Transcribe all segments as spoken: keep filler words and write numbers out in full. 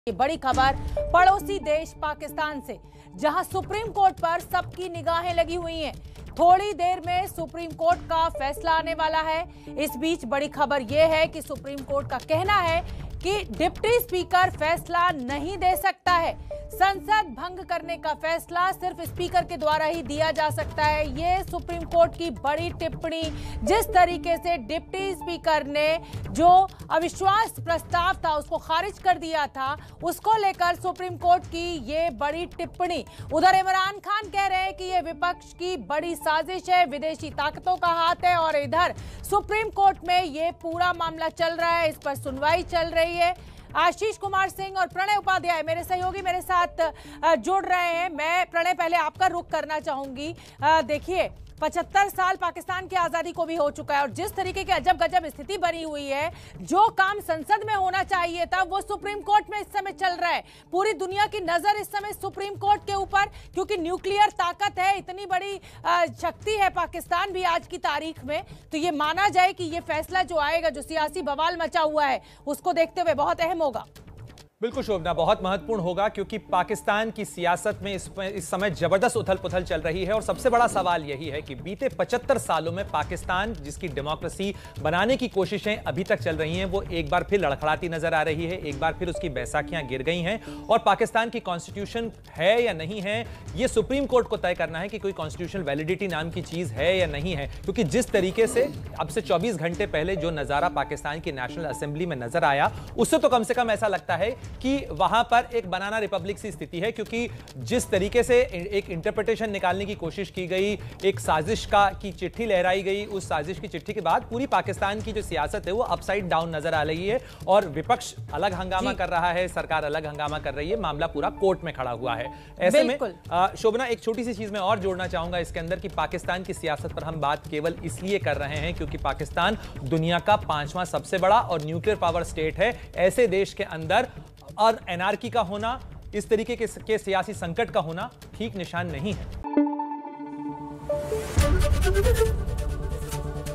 ये बड़ी खबर पड़ोसी देश पाकिस्तान से, जहां सुप्रीम कोर्ट पर सबकी निगाहें लगी हुई हैं। थोड़ी देर में सुप्रीम कोर्ट का फैसला आने वाला है। इस बीच बड़ी खबर यह है कि सुप्रीम कोर्ट का कहना है कि डिप्टी स्पीकर फैसला नहीं दे सकता है। संसद भंग करने का फैसला सिर्फ स्पीकर के द्वारा ही दिया जा सकता है। ये सुप्रीम कोर्ट की बड़ी टिप्पणी। जिस तरीके से डिप्टी स्पीकर ने जो अविश्वास प्रस्ताव था उसको खारिज कर दिया था, उसको लेकर सुप्रीम कोर्ट की ये बड़ी टिप्पणी। उधर इमरान खान कह रहे हैं कि ये विपक्ष की बड़ी साजिश है, विदेशी ताकतों का हाथ है, और इधर सुप्रीम कोर्ट में ये पूरा मामला चल रहा है, इस पर सुनवाई चल रही है। आशीष कुमार सिंह और प्रणय उपाध्याय मेरे सहयोगी मेरे साथ जुड़ रहे हैं। मैं प्रणय पहले आपका रुख करना चाहूंगी। देखिए, पचहत्तर साल पाकिस्तान की आजादी को भी हो चुका है और जिस तरीके की अजब गजब स्थिति बनी हुई है, जो काम संसद में होना चाहिए था वो सुप्रीम कोर्ट में इस समय चल रहा है। पूरी दुनिया की नजर इस समय सुप्रीम कोर्ट के ऊपर, क्योंकि न्यूक्लियर ताकत है, इतनी बड़ी शक्ति है पाकिस्तान भी आज की तारीख में। तो ये माना जाए कि ये फैसला जो आएगा, जो सियासी बवाल मचा हुआ है, उसको देखते हुए बहुत अहम होगा। बिल्कुल शोभना, बहुत महत्वपूर्ण होगा, क्योंकि पाकिस्तान की सियासत में इस, इस समय जबरदस्त उथल पुथल चल रही है। और सबसे बड़ा सवाल यही है कि बीते पचहत्तर सालों में पाकिस्तान, जिसकी डेमोक्रेसी बनाने की कोशिशें अभी तक चल रही हैं, वो एक बार फिर लड़खड़ाती नजर आ रही है। एक बार फिर उसकी बैसाखियां गिर गई हैं। और पाकिस्तान की कॉन्स्टिट्यूशन है या नहीं है, यह सुप्रीम कोर्ट को तय करना है कि कोई कॉन्स्टिट्यूशनल वैलिडिटी नाम की चीज है या नहीं है। क्योंकि जिस तरीके से अब से चौबीस घंटे पहले जो नजारा पाकिस्तान की नेशनल असेंबली में नजर आया, उससे तो कम से कम ऐसा लगता है कि वहां पर एक बनाना रिपब्लिक सी स्थिति है। क्योंकि जिस तरीके से एक इंटरप्रिटेशन निकालने की कोशिश की गई, एक साजिश का की चिट्ठी लहराई गई, उस साजिश की चिट्ठी के बाद पूरी पाकिस्तान की जो सियासत है वो अपसाइड डाउन नजर आ रही है। और विपक्ष अलग हंगामा कर रहा है, सरकार अलग हंगामा कर रही है, मामला पूरा कोर्ट में खड़ा हुआ है। ऐसे में शोभना, एक छोटी सी चीज मैं और जोड़ना चाहूंगा इसके अंदर कि पाकिस्तान की सियासत पर हम बात केवल इसलिए कर रहे हैं क्योंकि पाकिस्तान दुनिया का पांचवां सबसे बड़ा और न्यूक्लियर पावर स्टेट है। ऐसे देश के अंदर और एनआरकी का होना, इस तरीके के, के सियासी संकट का होना ठीक निशान नहीं है।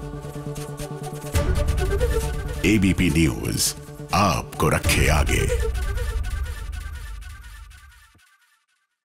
एबीपी न्यूज आपको रखे आगे।